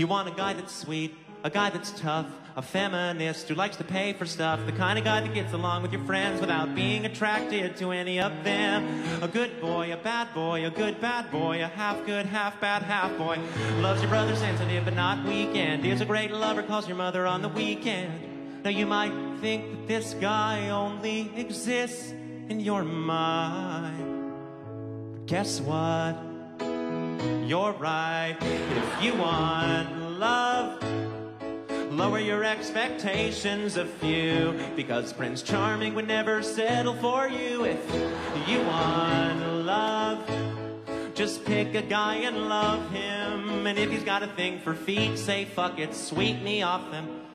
You want a guy that's sweet, a guy that's tough, a feminist who likes to pay for stuff, the kind of guy that gets along with your friends without being attracted to any of them. A good boy, a bad boy, a good bad boy, a half good, half bad, half boy. Loves your brother, sensitive but not weekend. Is a great lover, calls your mother on the weekend. Now you might think that this guy only exists in your mind. But guess what? You're right. If you want love, lower your expectations a few, because Prince Charming would never settle for you. If you want love, just pick a guy and love him. And if he's got a thing for feet, say fuck it, sweep me off them.